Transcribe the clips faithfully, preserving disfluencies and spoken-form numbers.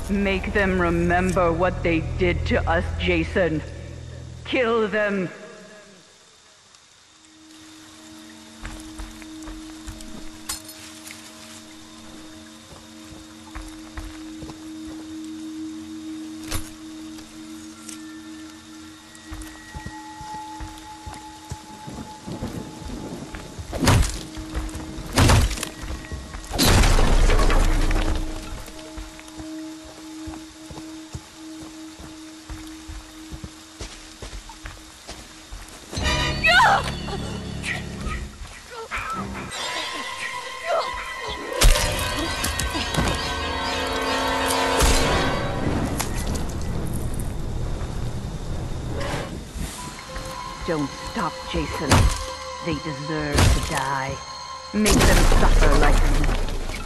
Make them remember what they did to us, Jason. Kill them. Don't stop, Jason. They deserve to die. Make them suffer like we did.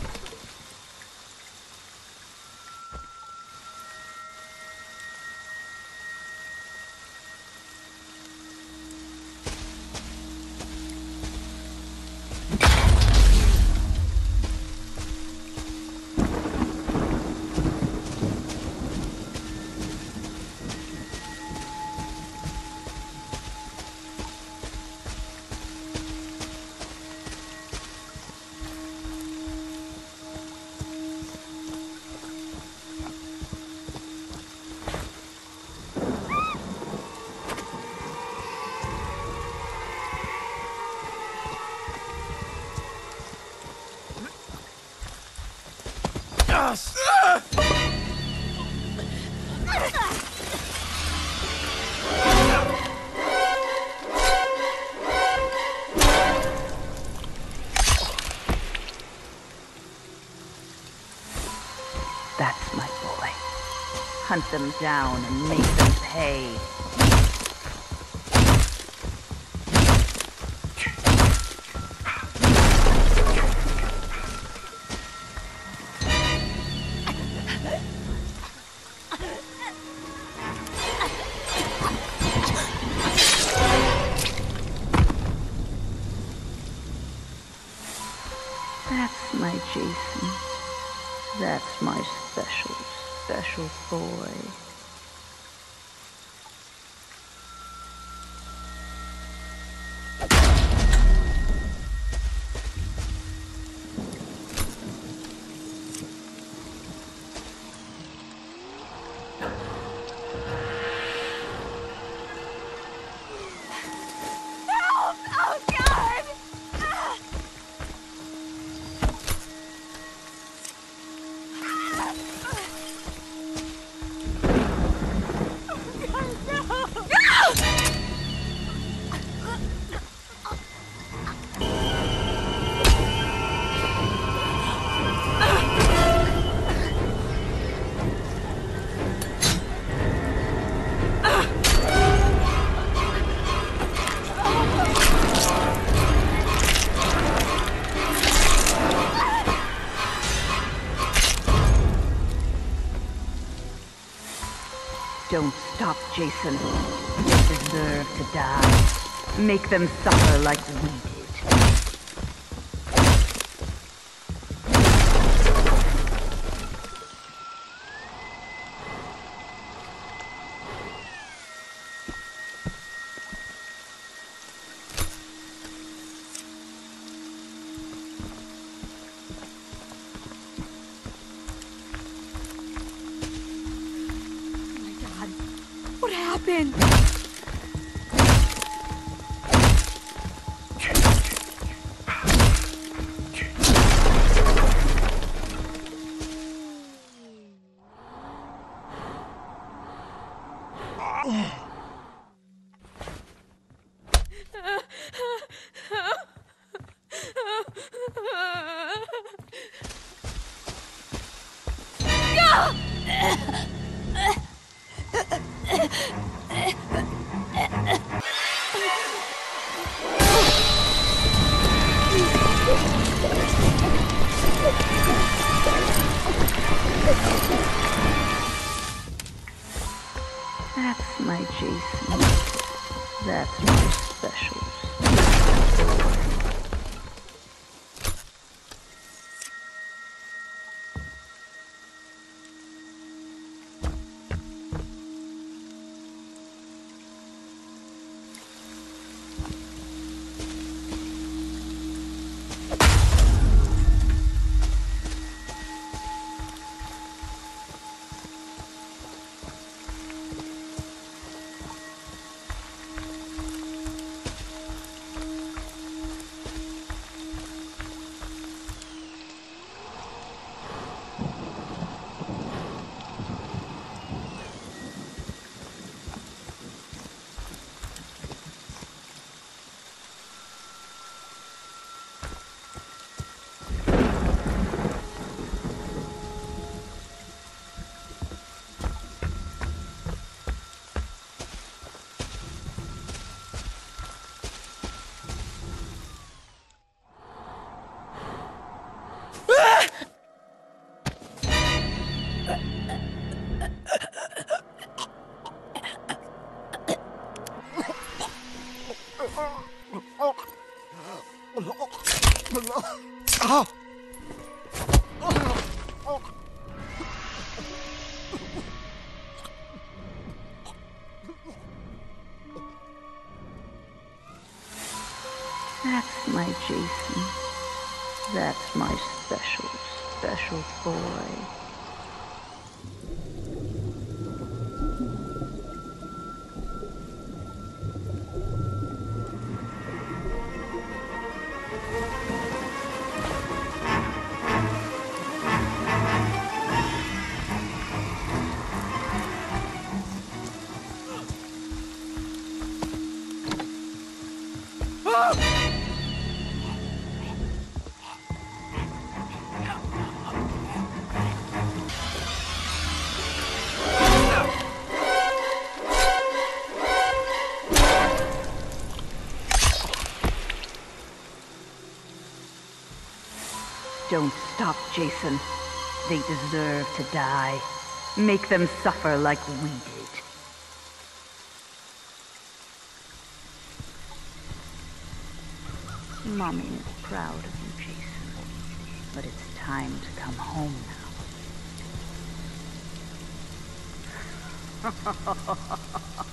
That's my boy. Hunt them down and make them pay. That's my Jason. That's my special, special boy. Don't stop, Jason. They deserve to die. Make them suffer like we did. What happened? That's my Jason. That's my special. That's my Jason. That's my special, special boy. Don't stop, Jason. They deserve to die. Make them suffer like we did. Mommy is proud of you, Jason. But it's time to come home now.